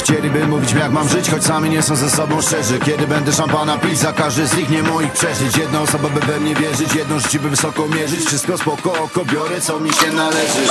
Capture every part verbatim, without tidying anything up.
Chcieliby mówić mi jak mam żyć, choć sami nie są ze sobą szczerzy. Kiedy będę szampana pić, za każdy z nich nie moich przeżyć. Jedna osoba by we mnie wierzyć, jedno życie by wysoko mierzyć. Wszystko spoko, oko biorę co mi się należy.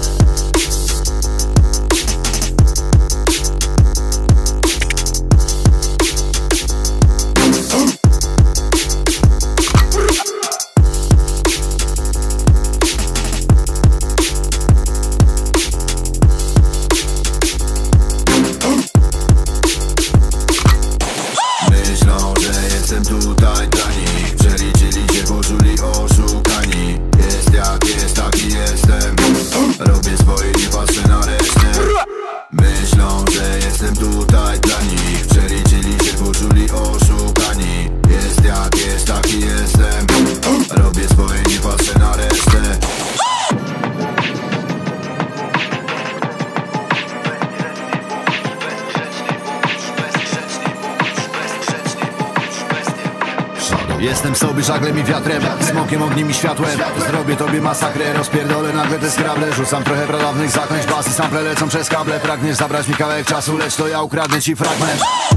Myślą, że jestem tutaj dla nich. Przeliczyli się, poczuli oszukani. Jest jak jest, taki jestem. Robię swoje, nie patrzę na resztę. Myślą, że jestem tutaj dla nich. Przeliczyli się, poczuli oszukani. Jest jak jest, taki jestem. Robię swoje, nie patrzę na resztę. Jestem sobie żaglem i wiatrem, smokiem, ogniem i światłem. Zrobię tobie masakrę, rozpierdolę nagle te skrable. Rzucam trochę pradawnych zaklęć, bas i sample lecą przez kable. Pragniesz zabrać mi kawałek czasu, lecz to ja ukradnę ci fragment.